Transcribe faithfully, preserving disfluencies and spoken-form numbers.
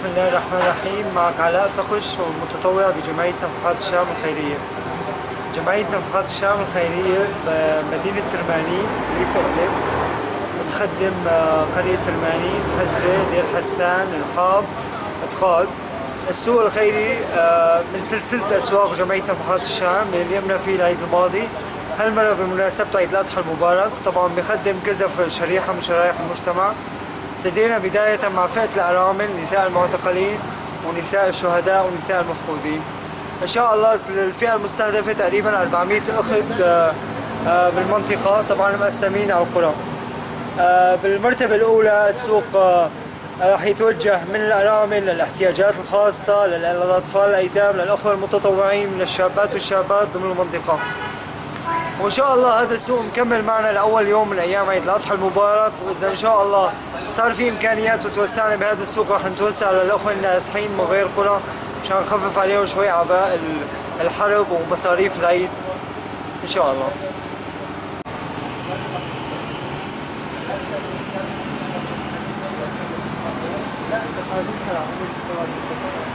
بسم الله الرحمن الرحيم. معك علاء تقش ومتطوع بجمعية نفحات الشام الخيرية. جمعية نفحات الشام الخيرية بمدينة ترماني ريف إدلب، بتخدم قرية ترماني، حزرة، دير حسان، الحاب، اتخاذ. السوق الخيري من سلسلة أسواق جمعية نفحات الشام اللي قمنا فيه العيد الماضي، هالمرة بمناسبة عيد الأضحى المبارك. طبعا بخدم كذا شريحة من شرائح المجتمع. ابتدينا بداية مع فئة الأرامل، نساء المعتقلين ونساء الشهداء ونساء المفقودين. إن شاء الله الفئة المستهدفة تقريبا أربعمئة أخت بالمنطقة، طبعا مقسمين على القرى. بالمرتبة الأولى السوق راح يتوجه من الأرامل للاحتياجات الخاصة، للأطفال الأيتام، للأخوة المتطوعين، من الشابات والشابات ضمن المنطقة. وإن شاء الله هذا السوق مكمل معنا لأول يوم من أيام عيد الأضحى المبارك، وإذا إن شاء الله صار في إمكانيات وتوسعنا بهذا السوق راح نتوسع للأخوة النازحين من غير قرى مشان نخفف عليهم شوي أعباء الحرب ومصاريف العيد إن شاء الله. لا